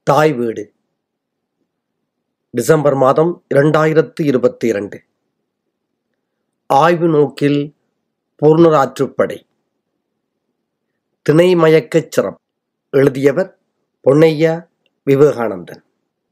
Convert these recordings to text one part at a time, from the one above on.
தாய் வீடு டிசம்பர் மாதம் 2022. ஆய்வு நோக்கில் பொருணராற்றுப்படை. திணைமயக்கச் சிறப்பு. எழுதியவர் பொன்னையா விவேகானந்தன்.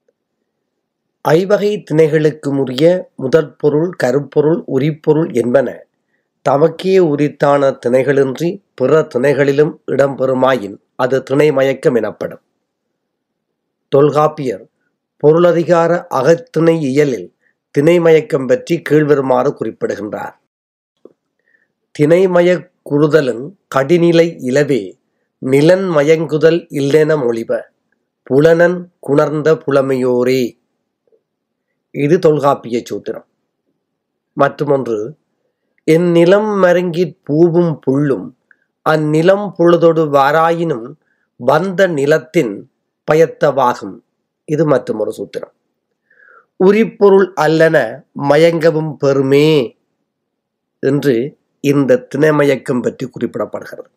ஐவகை திணைகளுக்கு உரிய முதற் பொருள், கருப்பொருள், உரிப்பொருள் என்பன தமக்கே உரித்தான திணைகளின்றி பிற திணைகளிலும் இடம்பெறுமாயின் அது திணைமயக்கம் எனப்படும். தொல்காப்பியர் பொருளதிகார அகத்திணை இயலில் திணைமயக்கம் பற்றி கீழ்வருமாறு குறிப்பிடுகின்றார். திணைமயக் குறுதலும் கடிநிலை இலவே நிலன் மயங்குதல் இல்லென மொழிப புலனன் குணர்ந்த புலமையோரே. இது தொல்காப்பிய சூத்திரம். மற்றுமொன்று, என் நிலம் மருங்கிற் பூவும் புள்ளும் அந்நிலம் பொழுதொடு வாராயினும் வந்த நிலத்தின் பயத்தவாகும். இது மற்றொரு சூத்திரம். உரிப்பொருள் அல்லன மயங்கவும் பெறுமே என்று இந்த திணைமயக்கம் பற்றி குறிப்பிடப்படுகிறது.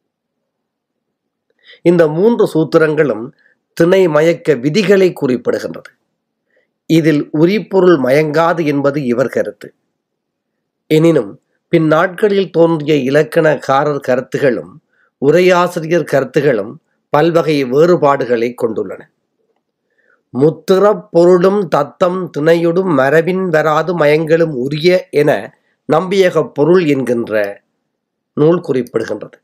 இந்த மூன்று சூத்திரங்களும் திணைமயக்க விதிகளை குறிப்பிடுகின்றது. இதில் உரிப்பொருள் மயங்காது என்பது இவர் கருத்து. எனினும் பின்னாட்களில் தோன்றிய இலக்கணக்காரர் கருத்துகளும் உரையாசிரியர் கருத்துகளும் பல்வகை வேறுபாடுகளை கொண்டுள்ளன. முத்திறப் பொருளும் தத்தம் திணையொடும் மரபின் வராது மயங்களும் உரிய என நம்பியக பொருள் என்கின்ற நூல் குறிப்பிடுகின்றது.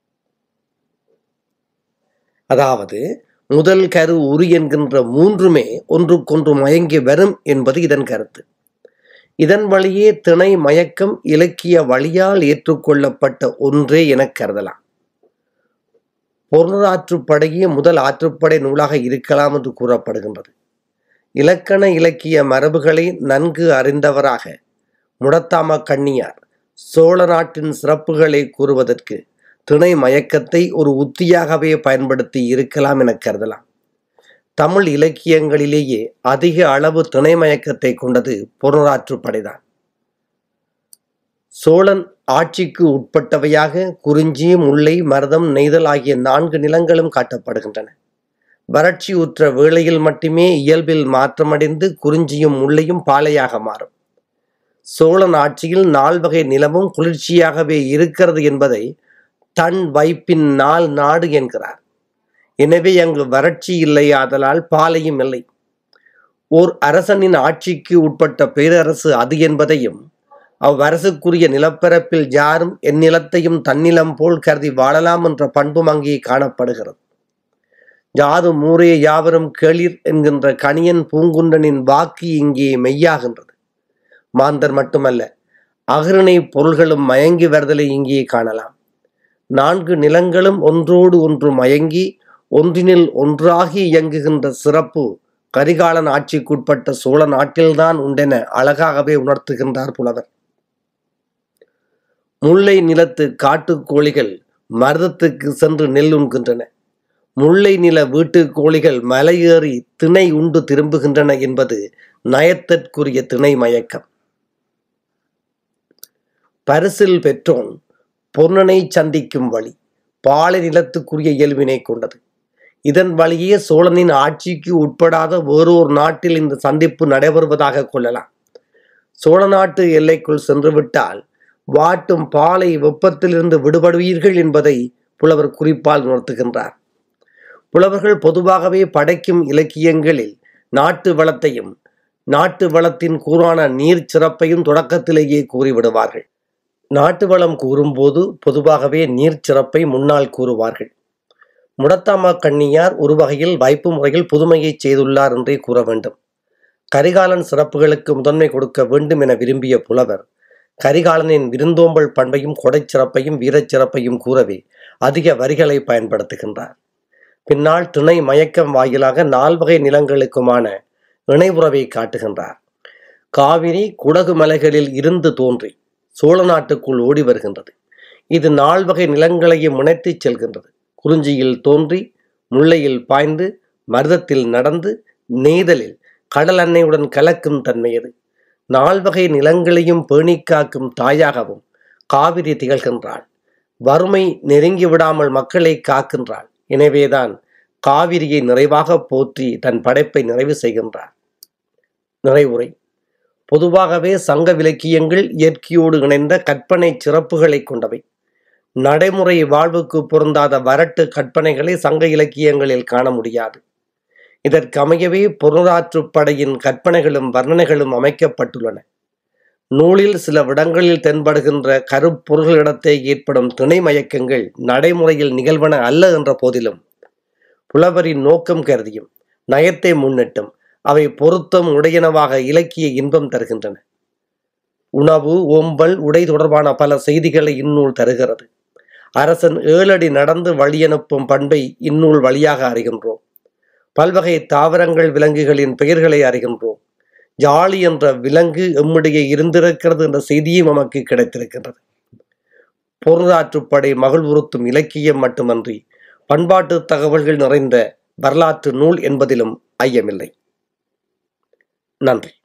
அதாவது முதல் கரு உரி என்கின்ற மூன்றுமே ஒன்றுக்கொன்று மயங்கி வரும் என்பது இதன் கருத்து. இதன் வழியே திணை மயக்கம் இலக்கிய வழியால் ஏற்றுக்கொள்ளப்பட்ட ஒன்றே என கருதலாம். பொருணராற்றுப்படையே முதல் ஆற்றுப்படை நூலாக இருக்கலாம் என்று கூறப்படுகின்றது. இலக்கண இலக்கிய மரபுகளை நன்கு அறிந்தவராக முடத்தாம கண்ணியார் சோழ நாட்டின் சிறப்புகளை கூறுவதற்கு திணை மயக்கத்தை ஒரு உத்தியாகவே பயன்படுத்தி இருக்கலாம் என கருதலாம். தமிழ் இலக்கியங்களிலேயே அதிக அளவு திணை மயக்கத்தை கொண்டது பொருணராற்றுப்படைதான். சோழன் ஆட்சிக்கு உட்பட்டவையாக குறிஞ்சி, முல்லை, மருதம், நெய்தல் ஆகிய 4 நிலங்களும் காட்டப்படுகின்றன. வறட்சி உற்ற வேளையில் மட்டுமே இயல்பில் மாற்றமடைந்து குறிஞ்சியும் முல்லையும் பாலையாக மாறும். சோழன் ஆட்சியில் 4 வகை நிலமும் குளிர்ச்சியாகவே இருக்கிறது என்பதை தன் வைப்பின் நாடு என்கிறார். எனவே அங்கு வறட்சி இல்லையாதலால் பாலையும் இல்லை. ஓர் அரசனின் ஆட்சிக்கு உட்பட்ட பேரரசு அது என்பதையும் அவ்வரசுக்குரிய நிலப்பரப்பில் யாரும் என் நிலத்தையும் தன்னிலம் போல் கருதி வாழலாம் என்ற பண்பும் அங்கே காணப்படுகிறது. யாதும் ஊரே யாவரும் கேளிர் என்கின்ற கணியன் பூங்குன்றனின் வாக்கு இங்கே மெய்யாகின்றது. மாந்தர் மட்டுமல்ல, அகரணை பொருள்களும் மயங்கி வருதலை இங்கே காணலாம். 4 நிலங்களும் ஒன்றோடு ஒன்று மயங்கி ஒன்றினில் ஒன்றாகி இயங்குகின்ற சிறப்பு கரிகாலன் ஆட்சிக்குட்பட்ட சோழ நாட்டில்தான் உண்டென அழகாகவே உணர்த்துகின்றார் புலவர். முல்லை நிலத்து காட்டுக்கோழிகள் மருதத்துக்கு சென்று நெல் உண்கின்றன. முல்லை நில வீட்டுக்கோழிகள் மலையேறி திணை உண்டு திரும்புகின்றன என்பது நயத்திற்குரிய திணை மயக்கம். பரிசில் பெற்றோன் பொன்னனை சந்திக்கும் வழி பாலை நிலத்துக்குரிய இயல்பினை கொண்டது. இதன் வழியே சோழனின் ஆட்சிக்கு உட்படாத வேறொரு நாட்டில் இந்த சந்திப்பு நடைபெறுவதாக கொள்ளலாம். சோழ நாட்டு எல்லைக்குள் சென்றுவிட்டால் வாட்டும் பாலை வெப்பத்திலிருந்து விடுபடுவீர்கள் என்பதை புலவர் குறிப்பால் உணர்த்துகின்றார். புலவர்கள் பொதுவாகவே படைக்கும் இலக்கியங்களில் நாட்டு வளத்தையும் நாட்டு வளத்தின் கூறான நீர் சிறப்பையும் தொடக்கத்திலேயே கூறிவிடுவார்கள். நாட்டு வளம் கூறும்போது பொதுவாகவே நீர் சிறப்பை முன்னால் கூறுவார்கள். முடத்தாம கண்ணியார் ஒரு வகையில் வைப்பு முறையில் புதுமையை செய்துள்ளார் என்றே கூற வேண்டும். கரிகாலன் சிறப்புகளுக்கு முதன்மை கொடுக்க வேண்டும் என விரும்பிய புலவர் கரிகாலனின் விருந்தோம்பல் பண்பையும் கொடைச்சிறப்பையும் வீரச்சிறப்பையும் கூறவே அதிக வரிகளை பயன்படுத்துகின்றார். பின்னால் திணை மயக்கம் வாயிலாக 4 வகை நிலங்களுக்குமான இணைவுறவை காட்டுகின்றார். காவிரி குடகு மலைகளில் இருந்து தோன்றி சோழ நாட்டுக்குள் ஓடி வருகின்றது. இது 4 வகை நிலங்களையும் இணைத்து செல்கின்றது. குறிஞ்சியில் தோன்றி முல்லையில் பாய்ந்து மருதத்தில் நடந்து நெய்தலில் கடல் அன்னையுடன் கலக்கும் தன்மையது. 4 வகை நிலங்களையும் பேணி காக்கும் தாயாகவும் காவிரி திகழ்கின்றாள். வறுமை நெருங்கி விடாமல் மக்களை காக்கின்றாள். எனவேதான் காவிரியை நிறைவாக போற்றி தன் படைப்பை நிறைவு செய்கின்றார். நிறைவுரை. பொதுவாகவே சங்க இலக்கியங்கள் இயற்கையோடு இணைந்த கற்பனை சிறப்புகளை கொண்டவை. நடைமுறை வாழ்வுக்கு பொருந்தாத வரட்டு கற்பனைகளை சங்க இலக்கியங்களில் காண முடியாது. இதற்கமையவே பொருளாற்றுப்படையின் கற்பனைகளும் வர்ணனைகளும் அமைக்கப்பட்டுள்ளன. நூலில் சில விடங்களில் தென்படுகின்ற கருப்பொருள்களிடத்தே ஏற்படும் துணை மயக்கங்கள் நடைமுறையில் நிகழ்வன அல்ல என்ற போதிலும், புலவரின் நோக்கம் கருதியும் நயத்தை முன்னிட்டும் அவை பொருத்தம் உடையனவாக இலக்கிய இன்பம் தருகின்றன. உணவு, ஓம்பல், உடை தொடர்பான பல செய்திகளை இந்நூல் தருகிறது. அரசன் 7 அடி நடந்து வழியனுப்பும் பண்பை இந்நூல் வழியாக அறிகின்றோம். பல்வகை தாவரங்கள், விலங்குகளின் பெயர்களை அறிகின்றோம். ஜாலி என்ற விலங்கு எம்மிடையே இருந்திருக்கிறது என்ற செய்தியும் நமக்கு கிடைத்திருக்கின்றது. பொருளாற்றுப்படை மகிழ்வுறுத்தும் இலக்கியம் மட்டுமன்றி பண்பாட்டு தகவல்கள் நிறைந்த வரலாற்று நூல் என்பதிலும் ஐயமில்லை. நன்றி.